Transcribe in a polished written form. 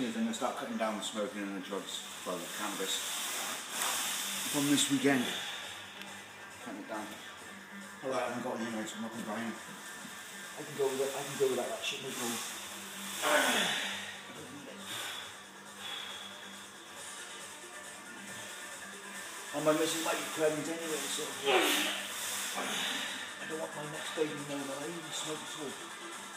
thing is, I'm going to start cutting down the smoking and the drugs, well, the cannabis, from this weekend. Cutting it down. Although I haven't got any anyway, so I'm not going to buy any. I can go without that shit, no problem. And my missus might be pregnant anyway, so I don't want my next baby knowing that I even smoke at all.